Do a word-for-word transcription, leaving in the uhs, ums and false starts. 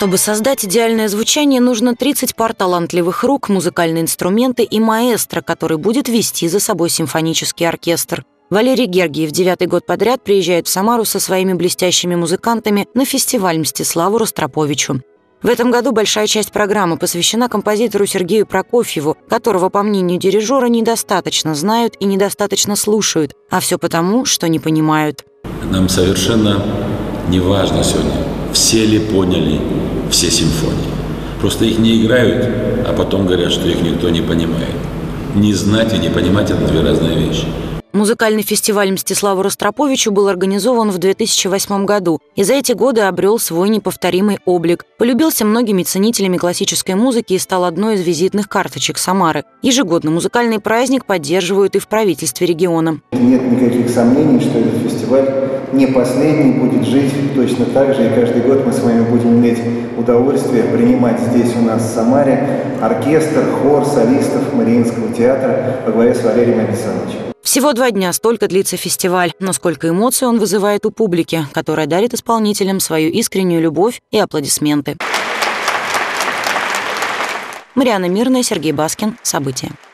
Чтобы создать идеальное звучание, нужно тридцать пар талантливых рук, музыкальные инструменты и маэстро, который будет вести за собой симфонический оркестр. Валерий Гергиев девятый год подряд приезжает в Самару со своими блестящими музыкантами на фестиваль Мстиславу Ростроповичу. В этом году большая часть программы посвящена композитору Сергею Прокофьеву, которого, по мнению дирижера, недостаточно знают и недостаточно слушают, а все потому, что не понимают. Нам совершенно не важно сегодня, все ли поняли все симфонии. Просто их не играют, а потом говорят, что их никто не понимает. Не знать и не понимать – это две разные вещи. Музыкальный фестиваль Мстиславу Ростроповичу был организован в две тысячи восьмом году и за эти годы обрел свой неповторимый облик. Полюбился многими ценителями классической музыки и стал одной из визитных карточек Самары. Ежегодно музыкальный праздник поддерживают и в правительстве региона. Нет никаких сомнений, что этот фестиваль не последний, будет жить точно так же. И каждый год мы с вами будем иметь удовольствие принимать здесь у нас в Самаре оркестр, хор солистов Мариинского театра во главе с Валерием Александровичем. Всего два дня столько длится фестиваль, но сколько эмоций он вызывает у публики, которая дарит исполнителям свою искреннюю любовь и аплодисменты. Марианна Мирная, Сергей Баскин. События.